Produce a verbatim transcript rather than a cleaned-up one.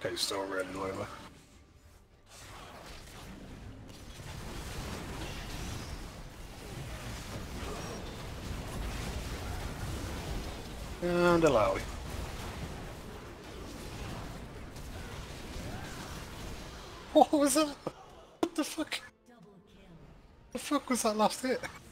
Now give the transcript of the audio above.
Okay, still really annoy me. And allow it. What was that? What the fuck? The fuck was that last hit?